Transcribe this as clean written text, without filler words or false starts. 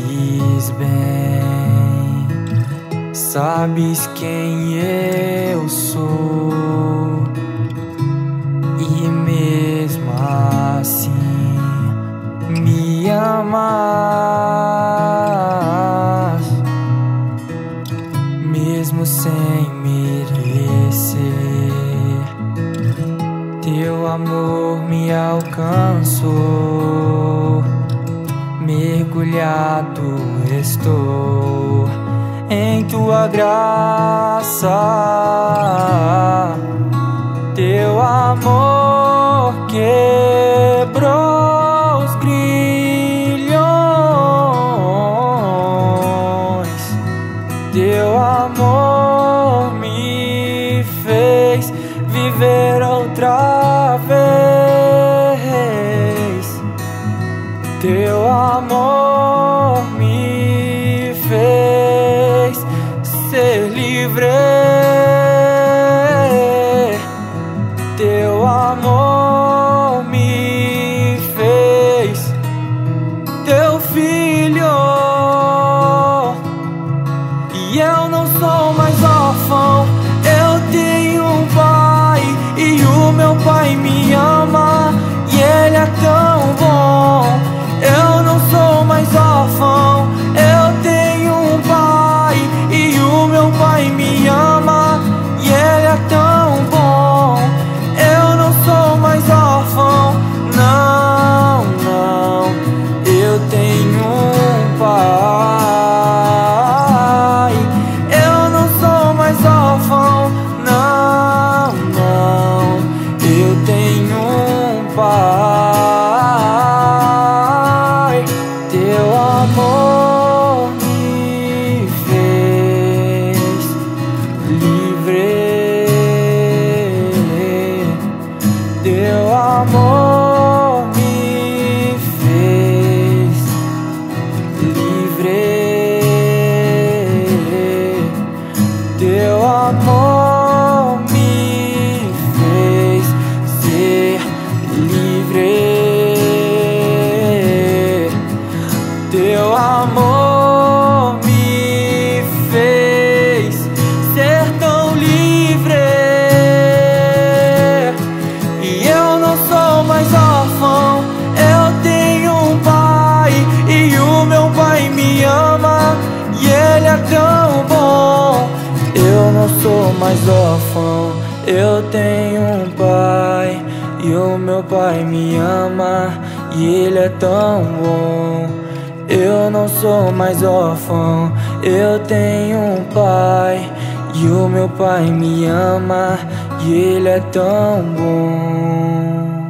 conheces bem, sabes quem eu sou, e mesmo assim me amas, mesmo sem merecer. Teu amor me alcançou, mergulhado estou em tua graça. Teu amor quebrou os grilhões, teu amor me fez viver outra vez. Teu amor me fez ser livre. Teu amor me fez teu filho. E eu não sou mais órfão, eu tenho um pai, e o meu pai me ama, e ele é tão bom. Eu não sou mais órfão, eu tenho um pai, e o meu pai me ama, e ele é tão bom. Eu não sou mais órfão, não, não, eu tenho um pai. Eu não sou mais órfão, não, não, eu tenho um pai. Teu amor me fez livre. Teu amor me fez livre. Teu amor me fez ser livre. Teu amor me fez ser tão livre. E eu não sou mais órfão, eu tenho um pai, e o meu pai me ama, e ele é tão bom. Eu não sou mais órfão, eu tenho um pai, e o meu pai me ama, e ele é tão bom. Eu não sou mais órfão, eu tenho um pai, e o meu pai me ama, e ele é tão bom.